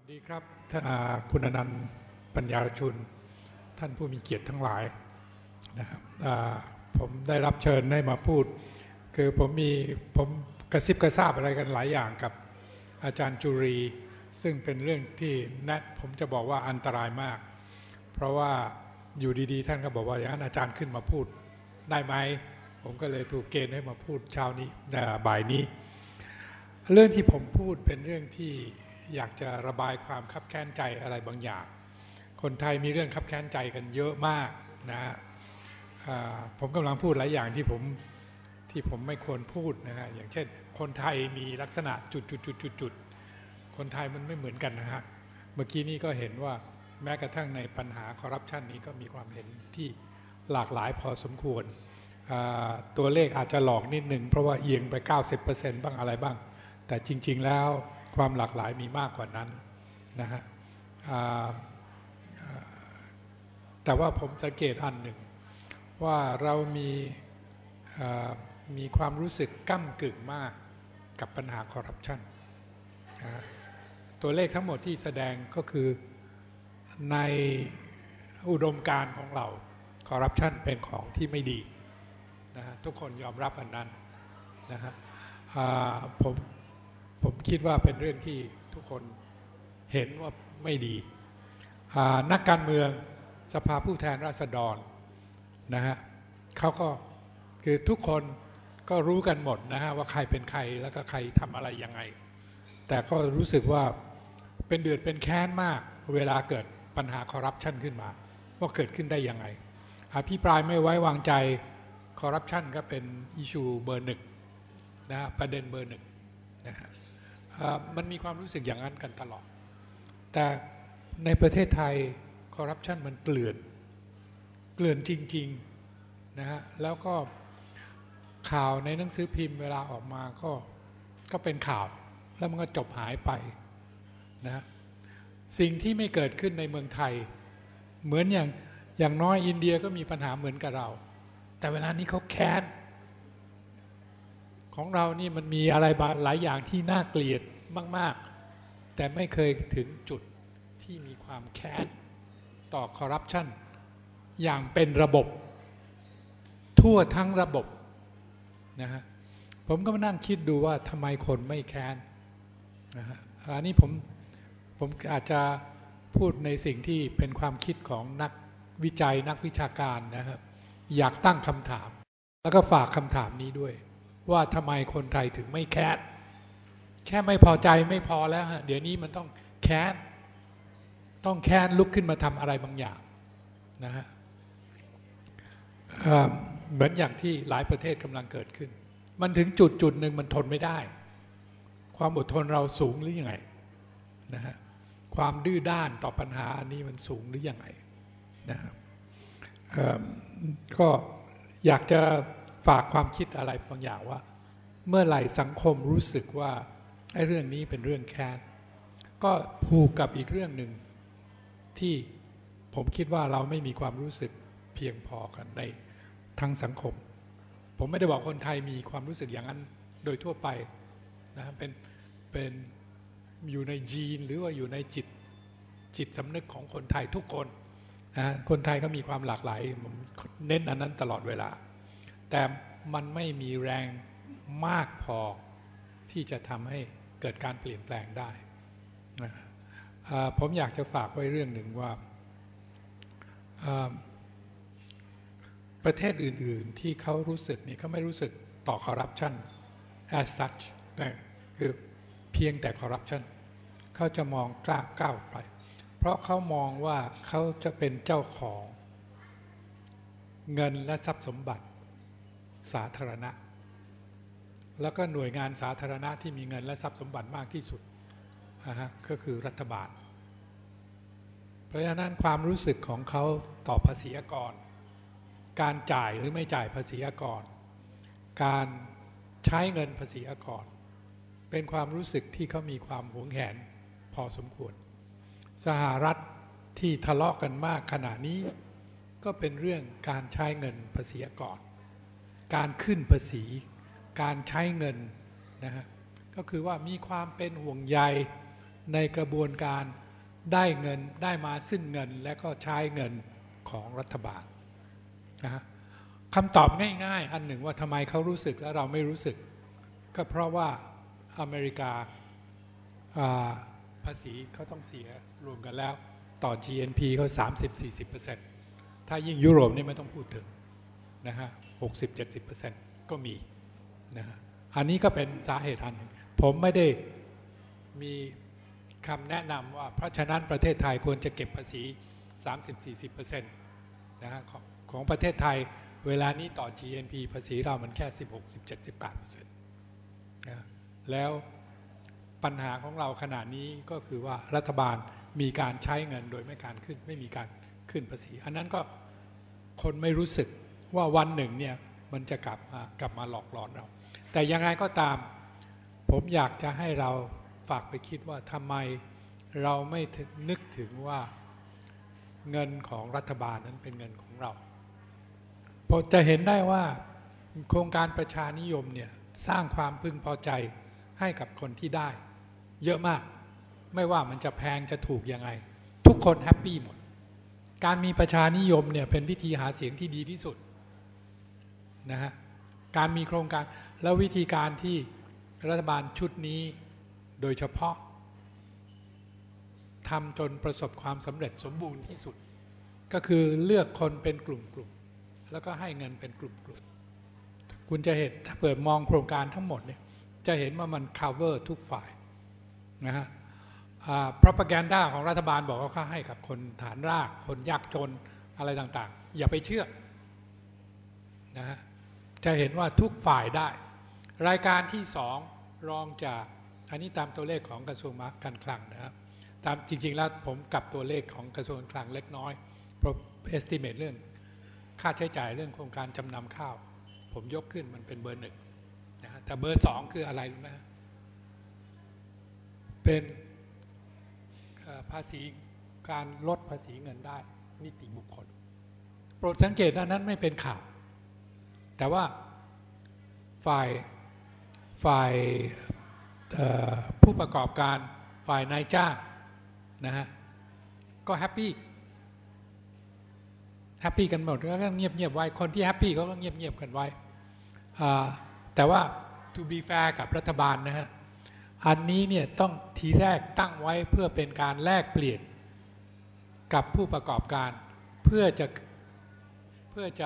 วัสดีครับคุณอนันต์ปัญญารชุนท่านผู้มีเกียรติทั้งหลายนะครับผมได้รับเชิญให้มาพูดคือผมกระซิบกระซาบอะไรกันหลายอย่างกับอาจารย์จุรีซึ่งเป็นเรื่องที่ผมจะบอกว่าอันตรายมากเพราะว่าอยู่ดีๆท่านก็บอกว่าอย่างนั้นอาจารย์ขึ้นมาพูดได้ไหมผมก็เลยถูกเกณฑ์ให้มาพูดเช้านี้บ่ายนี้เรื่องที่ผมพูดเป็นเรื่องที่อยากจะระบายความคับแค้นใจอะไรบางอย่างคนไทยมีเรื่องคับแค้นใจกันเยอะมากนะผมกำลังพูดหลายอย่างที่ผมไม่ควรพูดนะฮะอย่างเช่นคนไทยมีลักษณะจุดคนไทยมันไม่เหมือนกันนะฮะเมื่อกี้นี้ก็เห็นว่าแม้กระทั่งในปัญหาคอร์รัปชันนี้ก็มีความเห็นที่หลากหลายพอสมควรตัวเลขอาจจะหลอกนิดหนึ่งเพราะว่าเอียงไป 90% บ้างอะไรบ้างแต่จริงๆแล้วความหลากหลายมีมากกว่านั้นนะฮะแต่ว่าผมสังเกตอันหนึ่งว่าเรามีความรู้สึกก้ำกึ่งมากกับปัญหาคอร์รัปชันตัวเลขทั้งหมดที่แสดงก็คือในอุดมการณ์ของเราคอร์รัปชันเป็นของที่ไม่ดีนะฮะทุกคนยอมรับอันนั้นนะฮะผมคิดว่าเป็นเรื่องที่ทุกคนเห็นว่าไม่ดีนักการเมืองสภาผู้แทนราษฎรนะฮะเขาก็คือทุกคนก็รู้กันหมดนะฮะว่าใครเป็นใครแล้วก็ใครทำอะไรยังไงแต่ก็รู้สึกว่าเป็นเดือดเป็นแค้นมากเวลาเกิดปัญหาคอร์รัปชันขึ้นมาว่าเกิดขึ้นได้ยังไงอภิปรายไม่ไว้วางใจคอร์รัปชันก็เป็นอิชูเบอร์หนึ่งนะฮะประเด็นเบอร์หนึ่งนะฮะมันมีความรู้สึกอย่างนั้นกันตลอดแต่ในประเทศไทยคอร์รัปชันมันเกลื่อนจริงๆนะฮะแล้วก็ข่าวในหนังสือพิมพ์เวลาออกมาก็เป็นข่าวแล้วมันก็จบหายไปนะสิ่งที่ไม่เกิดขึ้นในเมืองไทยเหมือนอย่างน้อยอินเดียก็มีปัญหาเหมือนกับเราแต่เวลานี้เขาแค้นของเรานี่มันมีอะไรหลายอย่างที่น่าเกลียดมากๆแต่ไม่เคยถึงจุดที่มีความแค้นต่อคอร์รัปชันอย่างเป็นระบบทั่วทั้งระบบนะฮะผมก็มานั่งคิดดูว่าทำไมคนไม่แค้นนะฮะอันนี้ผมอาจจะพูดในสิ่งที่เป็นความคิดของนักวิจัยนักวิชาการนะครับอยากตั้งคำถามแล้วก็ฝากคำถามนี้ด้วยว่าทำไมคนไทยถึงไม่แค้นแค่ไม่พอใจไม่พอแล้วฮะเดี๋ยวนี้มันต้องแค้นต้องแค้นลุกขึ้นมาทำอะไรบางอย่างนะฮะเหมือนอย่างที่หลายประเทศกำลังเกิดขึ้นมันถึงจุดหนึ่งมันทนไม่ได้ความอดทนเราสูงหรือยังไงนะฮะความดื้อด้านต่อปัญหาอันนี้มันสูงหรือยังไงนะครับก็อยากจะฝากความคิดอะไรบางอย่างว่าเมื่อไหร่สังคมรู้สึกว่าไอ้เรื่องนี้เป็นเรื่องแค้นก็ผูกกับอีกเรื่องหนึ่งที่ผมคิดว่าเราไม่มีความรู้สึกเพียงพอกันในทั้งสังคมผมไม่ได้บอกคนไทยมีความรู้สึกอย่างนั้นโดยทั่วไปนะเป็นอยู่ในยีนหรือว่าอยู่ในจิตสำนึกของคนไทยทุกคนนะคนไทยก็มีความหลากหลายผมเน้นอันนั้นตลอดเวลาแต่มันไม่มีแรงมากพอที่จะทำให้เกิดการเปลี่ยนแปลงได้นะผมอยากจะฝากไว้เรื่องหนึ่งว่าประเทศอื่นๆที่เขารู้สึกนี่เขาไม่รู้สึกต่อคอร์รัปชัน as such นะคือเพียงแต่คอร์รัปชันเขาจะมองก้าวไปเพราะเขามองว่าเขาจะเป็นเจ้าของเงินและทรัพย์สมบัติสาธารณะแล้วก็หน่วยงานสาธารณะที่มีเงินและทรัพย์สมบัติมากที่สุดก็คือรัฐบาลเพราะฉะนั้นความรู้สึกของเขาต่อภาษีอากรการจ่ายหรือไม่จ่ายภาษีอากรการใช้เงินภาษีอากรเป็นความรู้สึกที่เขามีความหวงแหนพอสมควรสหรัฐที่ทะเลาะกันมากขณะนี้ก็เป็นเรื่องการใช้เงินภาษีอากรการขึ้นภาษีการใช้เงินนะฮะก็คือว่ามีความเป็นห่วงใยในกระบวนการได้เงินได้มาซึ่งเงินและก็ใช้เงินของรัฐบาลนะฮะคำตอบง่ายๆอันหนึ่งว่าทำไมเขารู้สึกและเราไม่รู้สึกก็เพราะว่าอเมริกาภาษีเขาต้องเสียรวมกันแล้วต่อ GNP เขา 30-40%ถ้ายิ่งยุโรปนี่ไม่ต้องพูดถึงนะฮะ 60-70% ก็มีนะฮะอันนี้ก็เป็นสาเหตุอันหนึ่งผมไม่ได้มีคำแนะนำว่าเพราะฉะนั้นประเทศไทยควรจะเก็บภาษี 30-40% นะฮะของประเทศไทยเวลานี้ต่อ GNP ภาษีเรามันแค่ 16-17-18% นะแล้วปัญหาของเราขณะนี้ก็คือว่ารัฐบาลมีการใช้เงินโดยไม่มีการขึ้นภาษีอันนั้นก็คนไม่รู้สึกว่าวันหนึ่งเนี่ยมันจะกลับมาหลอกหลอนเราแต่ยังไงก็ตามผมอยากจะให้เราฝากไปคิดว่าทำไมเราไม่นึกถึงว่าเงินของรัฐบาลนั้นเป็นเงินของเราผมจะเห็นได้ว่าโครงการประชานิยมเนี่ยสร้างความพึงพอใจให้กับคนที่ได้เยอะมากไม่ว่ามันจะแพงจะถูกยังไงทุกคนแฮปปี้หมดการมีประชานิยมเนี่ยเป็นวิธีหาเสียงที่ดีที่สุดนะฮะการมีโครงการแล้ววิธีการที่รัฐบาลชุดนี้โดยเฉพาะทำจนประสบความสำเร็จสมบูรณ์ที่สุดก็คือเลือกคนเป็นกลุ่มๆแล้วก็ให้เงินเป็นกลุ่มๆคุณจะเห็นถ้าเปิดมองโครงการทั้งหมดเนี่ยจะเห็นว่ามัน cover ทุกฝ่ายนะฮะpropaganda ของรัฐบาลบอกว่าเขาให้กับคนฐานรากคนยากจนอะไรต่างๆอย่าไปเชื่อนะฮะจะเห็นว่าทุกฝ่ายได้รายการที่2รองจากอันนี้ตามตัวเลขของกระทรวงการคลังนะครับตามจริงๆแล้วผมกลับตัวเลขของกระทรวงการคลังเล็กน้อยเพราะ estimate เรื่องค่าใช้จ่ายเรื่องโครงการจำนำข้าวผมยกขึ้นมันเป็นเบอร์1นะฮะแต่เบอร์2คืออะไรรู้ไหมเป็นภาษีการลดภาษีเงินได้นิติบุคคลโปรดสังเกตนั้นไม่เป็นข่าวแต่ว่าฝ่ายผู้ประกอบการฝ่ายนายจ้างนะฮะก็แฮปปี้กันหมดก็เงียบไว้คนที่แฮปปี้เขาก็เงียบกันไว้แต่ว่า to be fair กับรัฐบาลนะฮะอันนี้เนี่ยต้องทีแรกตั้งไว้เพื่อเป็นการแลกเปลี่ยนกับผู้ประกอบการเพื่อจะ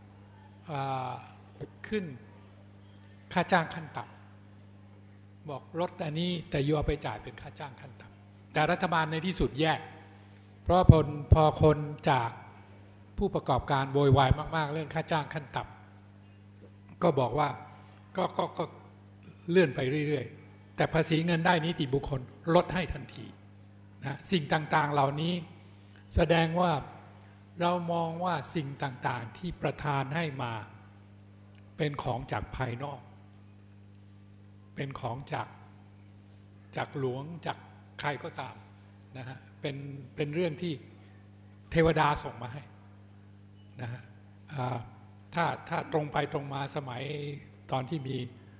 ขึ้นค่าจ้างขั้นต่ำบอกลดอันนี้แต่ยูเอาไปจ่ายเป็นค่าจ้างขั้นต่ำแต่รัฐบาลในที่สุดแยกเพราะพอคนจากผู้ประกอบการโวยวายมากๆเรื่องค่าจ้างขั้นต่ำก็บอกว่าก็เลื่อนไปเรื่อยๆแต่ภาษีเงินได้นิติบุคคลลดให้ทันทีนะสิ่งต่างๆเหล่านี้แสดงว่าเรามองว่าสิ่งต่างๆที่ประธานให้มาเป็นของจากภายนอกเป็นของจากหลวงจากใครก็ตามนะฮะเป็นเรื่องที่เทวดาส่งมาให้นะฮะถ้าตรงไปตรงมาสมัยตอนที่มี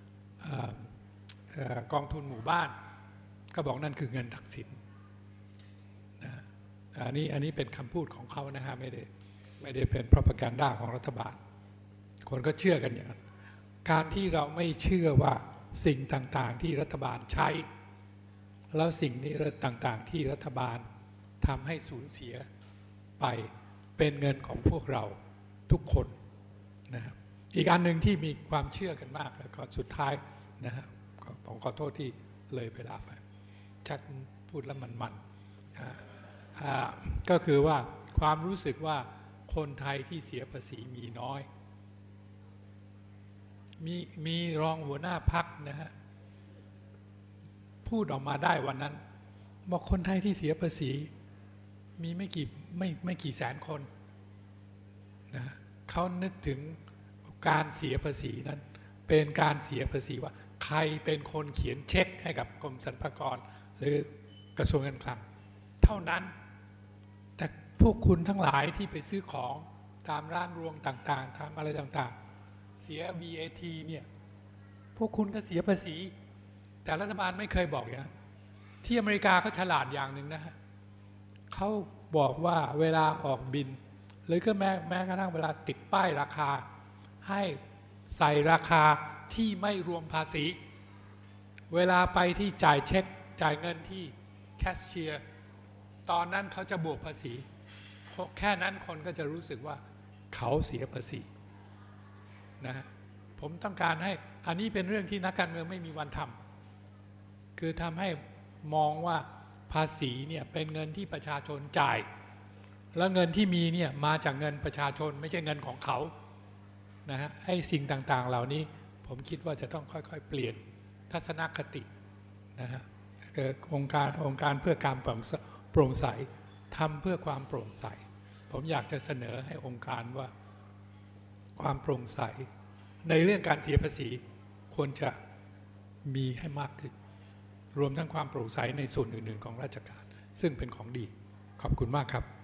กองทุนหมู่บ้านก็บอกนั่นคือเงินทักษิณนะอันนี้เป็นคำพูดของเขานะฮะไม่ได้เป็น propaganda ของรัฐบาลคนก็เชื่อกันอย่างนั้นการที่เราไม่เชื่อว่าสิ่งต่างๆที่รัฐบาลใช้แล้วสิ่งนี้ต่างๆที่รัฐบาลทำให้สูญเสียไปเป็นเงินของพวกเราทุกคนนะครับอีกอันหนึ่งที่มีความเชื่อกันมากแล้วก็สุดท้ายนะฮะผมขอโทษที่เลยเวลาไปชักพูดแล้วมันก็คือว่าความรู้สึกว่าคนไทยที่เสียภาษีมีน้อยมีรองหัวหน้าพรรคนะฮะพูดออกมาได้วันนั้นบอกคนไทยที่เสียภาษีมีไม่กี่แสนคนนะเขานึกถึงการเสียภาษีนั้นเป็นการเสียภาษีว่าใครเป็นคนเขียนเช็คให้กับกรมสรรพากรหรือกระทรวงการคลังเท่านั้นแต่พวกคุณทั้งหลายที่ไปซื้อของตามร้านรวงต่างๆทำอะไรต่างๆเสีย VAT เนี่ยพวกคุณก็เสียภาษีแต่รัฐบาลไม่เคยบอกอย่างนั้นที่อเมริกาเขาฉลาดอย่างหนึ่งนะฮะเขาบอกว่าเวลาออกบินหรือก็แม้กระทั่งเวลาติดป้ายราคาให้ใส่ราคาที่ไม่รวมภาษีเวลาไปที่จ่ายเช็คจ่ายเงินที่แคชเชียร์ตอนนั้นเขาจะบวกภาษีแค่นั้นคนก็จะรู้สึกว่าเขาเสียภาษีนะฮะผมต้องการให้อันนี้เป็นเรื่องที่นักการเมืองไม่มีวันทำคือทำให้มองว่าภาษีเนี่ยเป็นเงินที่ประชาชนจ่ายแล้วเงินที่มีเนี่ยมาจากเงินประชาชนไม่ใช่เงินของเขานะฮะไอ้สิ่งต่างๆเหล่านี้ผมคิดว่าจะต้องค่อยๆเปลี่ยนทัศนคตินะฮะองค์การเพื่อการโปร่งใสทำเพื่อความโปร่งใสผมอยากจะเสนอให้องค์การว่าความโปร่งใสในเรื่องการเสียภาษีควรจะมีให้มากขึ้นรวมทั้งความโปร่งใสในส่วนอื่นๆของราชการซึ่งเป็นของดีขอบคุณมากครับ